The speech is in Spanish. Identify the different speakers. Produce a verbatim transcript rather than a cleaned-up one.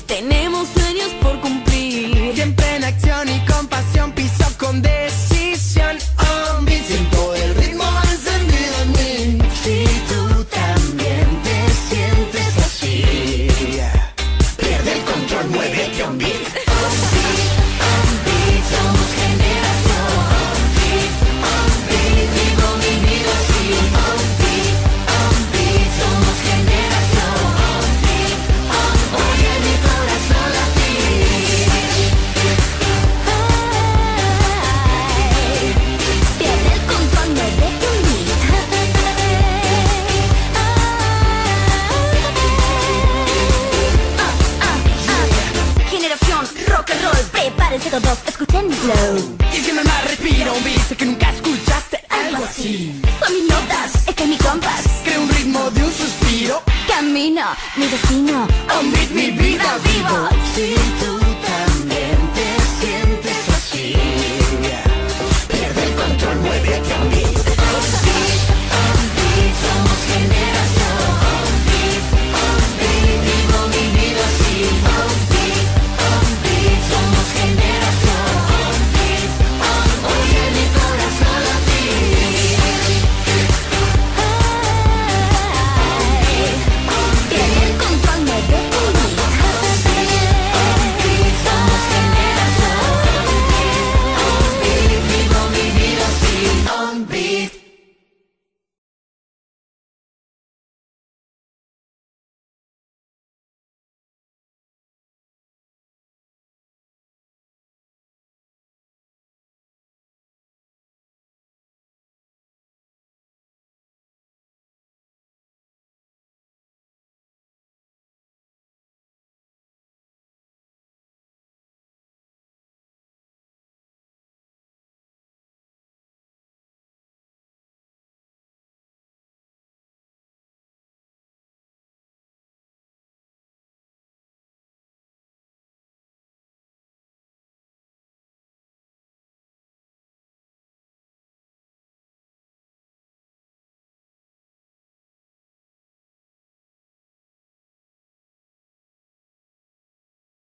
Speaker 1: tenemos sueños por cumplir.
Speaker 2: Siempre en acción y con pasión, piso con decisión. On beat, siento el ritmo encendido en mí.
Speaker 1: Si tú también te sientes así,
Speaker 2: Pierde el control, muévete on beat.
Speaker 1: on beat, on beat, somos generación. On beat, on beat, vivo mi vida así. On beat, on beat, somos generación. On beat, on beat, oye mi corazón latir. Ay, pierde el control, muévete on beat. Generación rock and roll, prepárense todos, escuchen mi flow.
Speaker 2: Y si no más respiro un beat, sé que nunca escuchaste algo así.
Speaker 1: Son mis notas, este es mi compás.
Speaker 2: Creo un ritmo de un suspiro.
Speaker 1: Camino, mi destino.
Speaker 2: On beat, mi vida vivo.
Speaker 1: Si tú